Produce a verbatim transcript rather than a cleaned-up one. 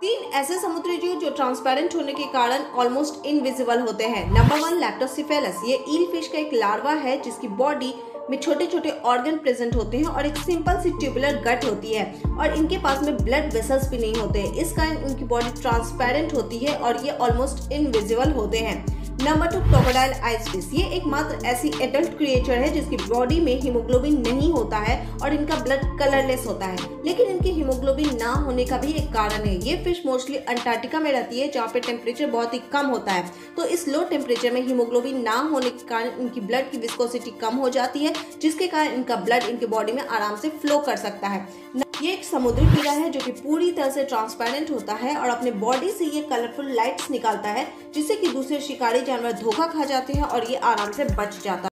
तीन ऐसे समुद्री जीव जो ट्रांसपेरेंट होने के कारण ऑलमोस्ट इनविजिबल होते हैं। Number one, leptocephalus. ये ईल फिश का एक लार्वा है जिसकी बॉडी में छोटे छोटे ऑर्गन प्रेजेंट होते हैं और एक सिंपल सी ट्यूबुलर गट होती है और इनके पास में ब्लड वेसल्स भी नहीं होते। इस कारण इनकी बॉडी ट्रांसपेरेंट होती है और ये ऑलमोस्ट इनविजिबल होते हैं। Number two, crocodile ice fish. ये एकमात्र ऐसी एडल्ट क्रिएचर है जिसकी बॉडी में हीमोग्लोबिन नहीं होता है और इनका ब्लड कलरलेस होता है, लेकिन इनके हीमोग्लोबिन ना होने का भी एक कारण है। ये फिश मोस्टली अंटार्कटिका में रहती है जहाँ पे टेम्परेचर बहुत ही कम होता है, तो इस लो टेम्परेचर में हीमोग्लोबिन ना होने के कारण इनकी ब्लड की विस्कोसिटी कम हो जाती है, जिसके कारण इनका ब्लड इनकी बॉडी में आराम से फ्लो कर सकता है। ये एक समुद्री कीड़ा है जो कि पूरी तरह से ट्रांसपेरेंट होता है और अपने बॉडी से ये कलरफुल लाइट्स निकालता है, जिससे कि दूसरे शिकारी जानवर धोखा खा जाते हैं और ये आराम से बच जाता है।